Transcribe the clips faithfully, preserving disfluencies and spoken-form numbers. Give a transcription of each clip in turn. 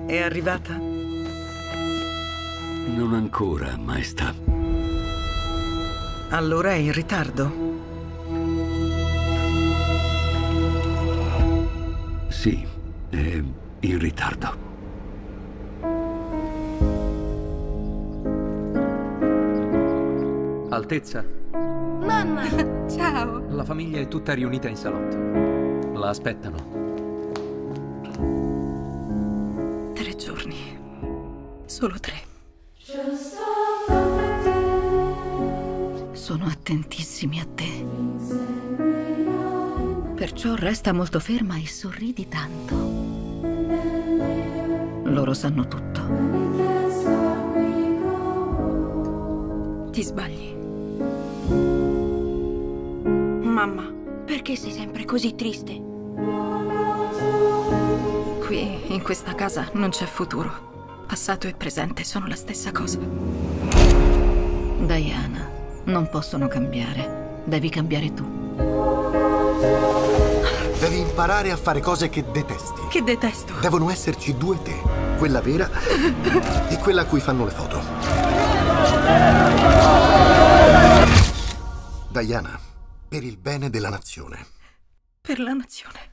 È arrivata? Non ancora, maestà. Allora è in ritardo? Sì, è in ritardo. Altezza, Mamma! Ciao! la famiglia è tutta riunita in salotto. La aspettano. Tre giorni. Solo tre. Sono attentissimi a te. Perciò resta molto ferma e sorridi tanto. Loro sanno tutto. Ti sbagli. Mamma, perché sei sempre così triste? Qui, in questa casa, non c'è futuro. Passato e presente sono la stessa cosa. Diana, non possono cambiare. Devi cambiare tu. Devi imparare a fare cose che detesti. Che detesto. Devono esserci due te. Quella vera e quella a cui fanno le foto. Diana, per il bene della nazione. Per la nazione.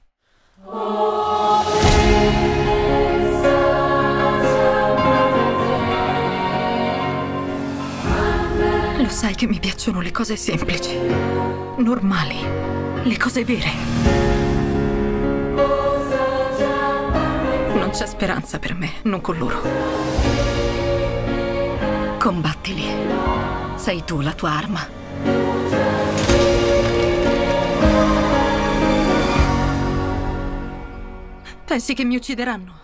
Lo sai che mi piacciono le cose semplici, normali, le cose vere. Non c'è speranza per me, non con loro. Combattili. Sei tu la tua arma. Pensi che mi uccideranno?